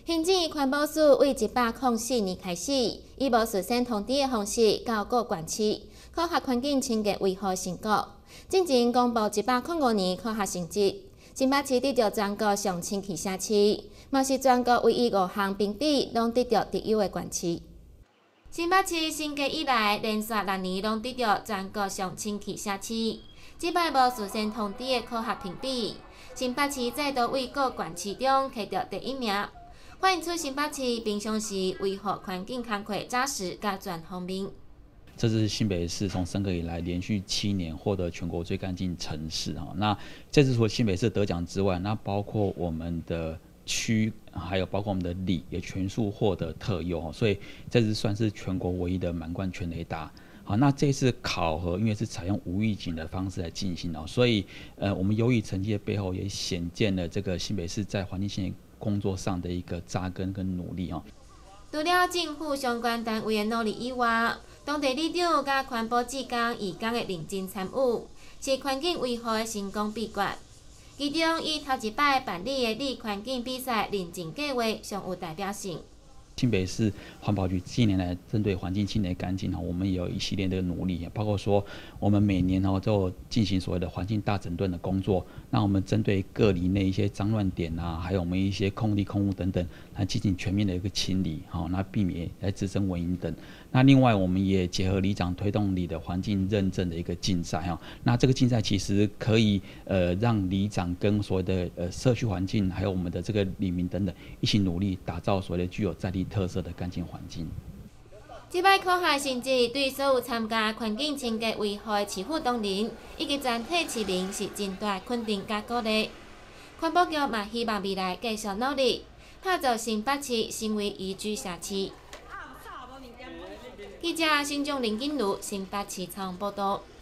行政环保署为104年开始，以无事先通知的方式，到各县市考核环境清洁维护成果。进前公布105年考核成绩，新北市得到全国上清气城市，嘛是全国唯一5项评比拢得到第1的县市。新北市成立以来，连续6年拢得到全国上清气城市。这摆无事先通知的考核评比，新北市再度为各县市中摕到第1名。反映出新北市平常时维护环境工作扎实甲全方面。 这是新北市从升格以来连续7年获得全国最干净城市哈。那这次除了新北市得奖之外，那包括我们的区，还有包括我们的里也全数获得特优，所以这次算是全国唯一的满贯全垒打。好，那这次考核因为是采用无预警的方式来进行所以我们优异成绩的背后也显见了这个新北市在环境清洁工作上的一个扎根跟努力除了政府相关单位的努力以外，当地里长甲环保志工、义工的认真参与，是环境维护的成功秘诀。其中以头一摆办理的里环境比赛认证计划上有代表性。 新北市环保局近年来针对环境清洁干净我们也有一系列的努力，包括说我们每年都进行所谓的环境大整顿的工作。那我们针对各里内一些脏乱点还有我们一些空地空污等等，来进行全面的一个清理，那避免来滋生蚊蝇等。那另外我们也结合里长推动里的环境认证的一个竞赛那这个竞赛其实可以让里长跟所谓的社区环境，还有我们的这个里民等等一起努力，打造所谓的具有在地特色的干净环境。 这摆考核成绩对所有参加环境清洁维护的市府同仁以及全体市民是真大肯定甲鼓励。环保局嘛希望未来继续努力，打造新北市成为宜居社区。记者新庄林景如新北市采访报道。